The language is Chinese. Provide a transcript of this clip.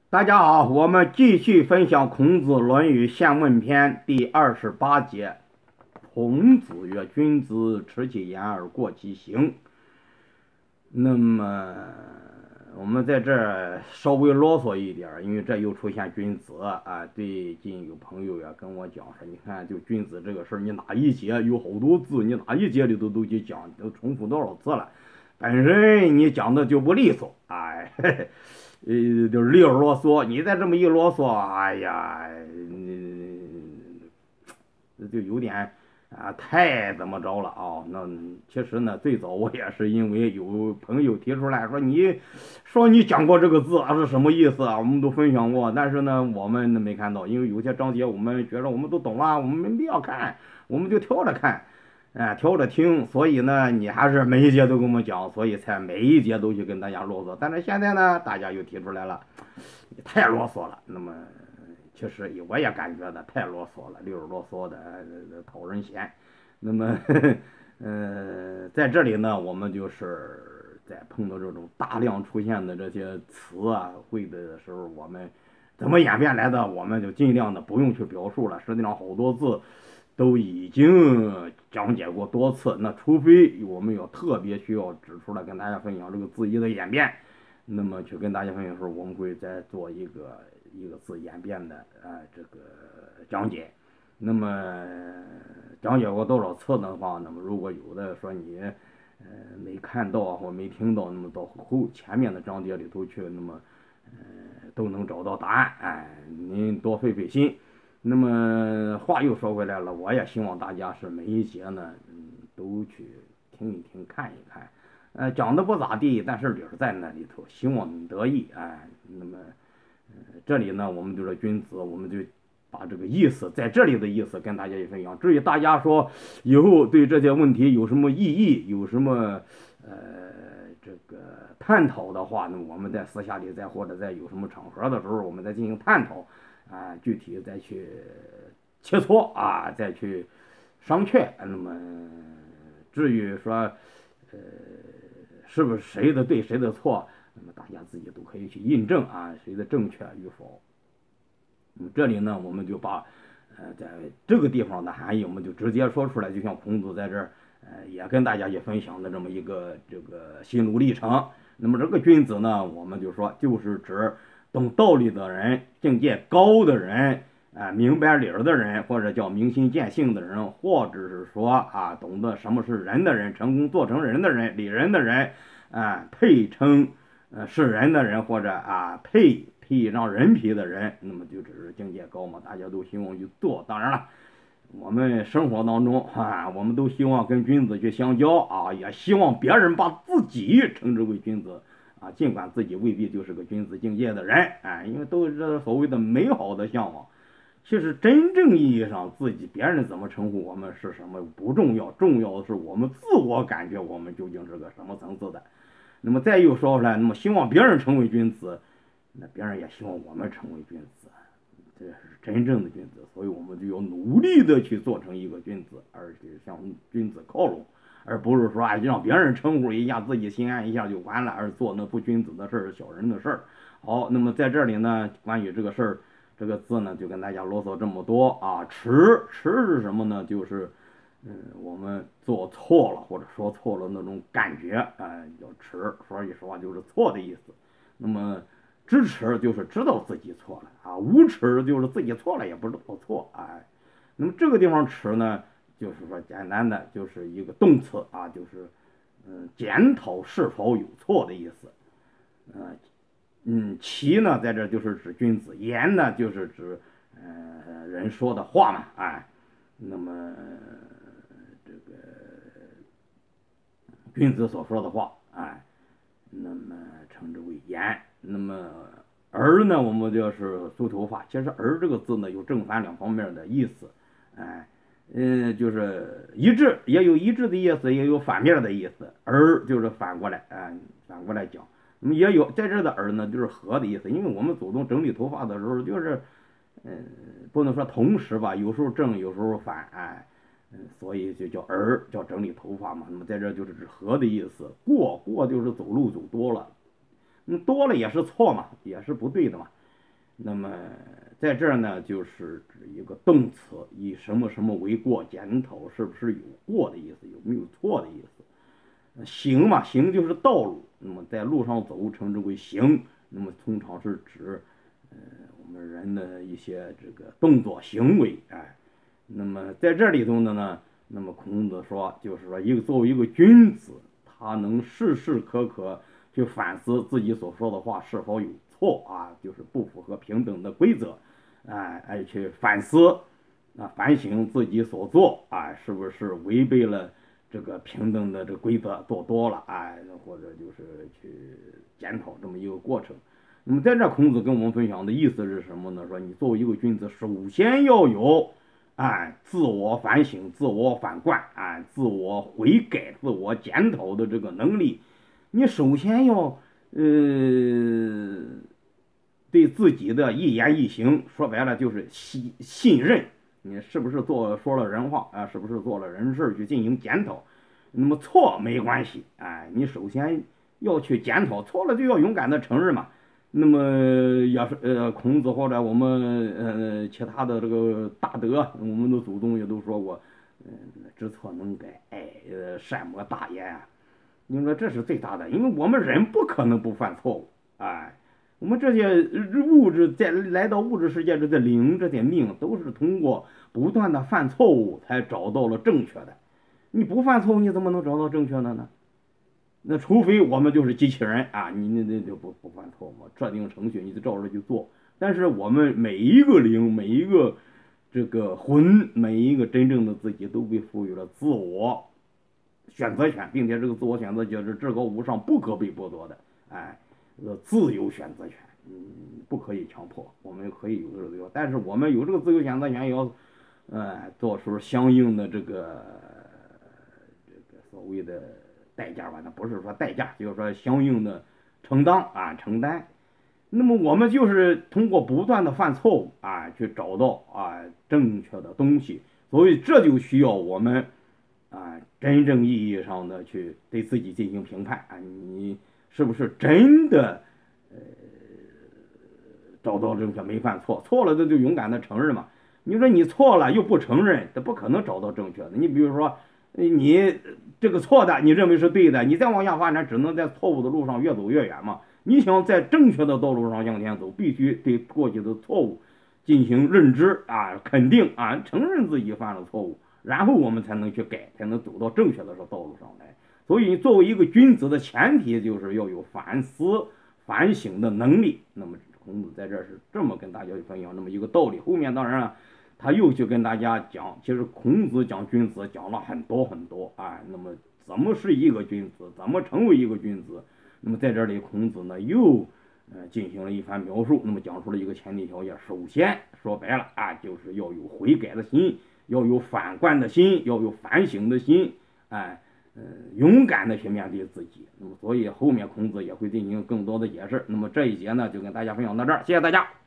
大家好，我们继续分享孔子《论语宪问篇》第28节。孔子曰：“君子持其言而过其行。”那么我们在这儿稍微啰嗦一点，因为这又出现君子啊。最近有朋友呀跟我讲说，你看就君子这个事儿，你哪一节有好多字，你哪一节里头都去讲，都重复多少次了，本身你讲的就不利索，哎。就是利啰嗦，你再这么一啰嗦，哎呀，就有点太怎么着了啊？那其实呢，最早我也是因为有朋友提出来说，你说你讲过这个字是什么意思啊？我们都分享过，但是呢，我们没看到，因为有些章节我们觉得我们都懂了，我们没必要看，我们就挑着看。挑着听，所以呢，你还是每一节都跟我们讲，所以才每一节都去跟大家啰嗦。但是现在呢，大家又提出来了，你太啰嗦了。那么，其实我也感觉的太啰嗦了，溜啰嗦的讨人嫌。那么，在这里呢，我们就是在碰到这种大量出现的这些词啊、会的时候，我们怎么演变来的，我们就尽量的不用去表述了。实际上，好多字。都已经讲解过多次，那除非我们要特别需要指出来跟大家分享这个字义的演变，那么去跟大家分享的时候，我们会再做一个字演变的这个讲解。那么讲解过多少次的话，那么如果有的说你没看到或没听到，那么到前面的章节里头去，那么都能找到答案。哎，您多费费心。那么话又说回来了，我也希望大家是每一节呢，都去听一听、看一看，讲的不咋地，但是理儿在那里头，希望你得意，哎，那么，这里呢，我们就是君子，我们就把这个意思在这里的意思跟大家一分享。至于大家说以后对这些问题有什么异议，有什么这个探讨的话，那我们在私下里再或者在有什么场合的时候，我们再进行探讨。具体再去切磋再去商榷。那么至于说，是不是谁的对谁的错，那么大家自己都可以去印证谁的正确与否。那么这里呢，我们就把在这个地方的含义，我们就直接说出来，就像孔子在这儿也跟大家去分享的这么一个这个心路历程。那么这个君子呢，我们就说就是指懂道理的人，境界高的人，明白理儿的人，或者叫明心见性的人，或者是说懂得什么是人的人，成功做成人的人，理人的人，配称是人的人，或者配一张人皮的人，那么就只是境界高嘛，大家都希望去做。当然了，我们生活当中我们都希望跟君子去相交也希望别人把自己称之为君子。尽管自己未必就是个君子境界的人，因为都是所谓的美好的向往。其实真正意义上，自己别人怎么称呼我们是什么不重要，重要的是我们自我感觉我们究竟是个什么层次的。那么再又说回来，那么希望别人成为君子，那别人也希望我们成为君子，这是真正的君子。所以我们就要努力的去做成一个君子，而且向君子靠拢。而不是说让别人称呼一下，自己心安一下就完了，而做那不君子的事儿、小人的事儿。好，那么在这里呢，关于这个事儿，这个字呢，就跟大家啰嗦这么多耻是什么呢？就是我们做错了或者说错了那种感觉叫耻，说一说话就是错的意思。那么知耻就是知道自己错了无耻就是自己错了也不知道错那么这个地方耻呢？就是说，简单的就是一个动词就是检讨是否有错的意思。其呢在这就是指君子，言呢就是指人说的话嘛那么这个君子所说的话那么称之为言。那么儿呢，我们就是梳头发。其实儿这个字呢有正反两方面的意思就是一致，也有一致的意思，也有反面的意思。而就是反过来反过来讲，那么也有在这的而呢，就是和的意思。因为我们祖宗整理头发的时候，就是不能说同时吧，有时候正，有时候反所以就叫儿，叫整理头发嘛。那么在这就是指和的意思。过就是走路走多了，多了也是错嘛，也是不对的嘛。 那么在这儿呢，就是指一个动词，以什么什么为过，检讨是不是有过的意思，有没有错的意思。行嘛，行就是道路，那么在路上走称之为行，那么通常是指我们人的一些这个动作行为，哎，那么在这里头呢，那么孔子说，就是说作为一个君子，他能时时刻刻去反思自己所说的话是否有错啊，就是不符合平等的规则，哎，去反思反省自己所做是不是违背了这个平等的这个规则，做多了或者就是去检讨这么一个过程。那么在这孔子跟我们分享的意思是什么呢？说你作为一个君子，首先要有自我反省、自我反观自我悔改、自我检讨的这个能力。你首先要对自己的一言一行，说白了就是信任，你是不是说了人话是不是做了人事去进行检讨。那么错没关系你首先要去检讨，错了就要勇敢的承认嘛。那么也是孔子或者我们其他的这个大德，我们的祖宗也都说过，知错能改，善莫大焉你说这是最大的，因为我们人不可能不犯错误我们这些物质在来到物质世界，这些灵这些命都是通过不断的犯错误才找到了正确的。你不犯错误，你怎么能找到正确的呢？那除非我们就是机器人你那就不犯错误，设定程序你就照着去做。但是我们每一个灵，每一个这个魂，每一个真正的自己都被赋予了自我选择权，并且这个自我选择权是至高无上、不可被剥夺的，自由选择权，不可以强迫，我们可以有这个自由，但是我们有这个自由选择权，也要做出相应的这个所谓的代价吧，那不是说代价，就是说相应的承担。那么我们就是通过不断的犯错误去找到正确的东西，所以这就需要我们真正意义上的去对自己进行评判你是不是真的找到正确，没犯错，错了这就勇敢的承认嘛。你说你错了又不承认，这不可能找到正确的。你比如说你这个错的你认为是对的，你再往下发展只能在错误的路上越走越远嘛。你想在正确的道路上向前走，必须对过去的错误进行认知肯定承认自己犯了错误，然后我们才能去改，才能走到正确的道路上来。所以作为一个君子的前提就是要有反思反省的能力。那么孔子在这是这么跟大家分享这么一个道理。后面当然他又去跟大家讲，其实孔子讲君子讲了很多很多那么怎么是一个君子，怎么成为一个君子。那么在这里孔子呢又进行了一番描述，那么讲出了一个前提条件，首先说白了就是要有悔改的心，要有反观的心，要有反省的心勇敢的去面对自己。那么所以后面孔子也会进行更多的解释。那么这一节呢就跟大家分享到这儿，谢谢大家。